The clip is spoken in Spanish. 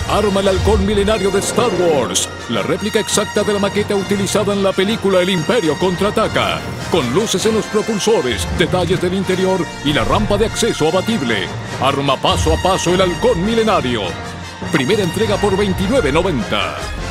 Arma el halcón milenario de Star Wars, la réplica exacta de la maqueta utilizada en la película El Imperio Contraataca, con luces en los propulsores, detalles del interior y la rampa de acceso abatible. Arma paso a paso el halcón milenario. Primera entrega por $29.90.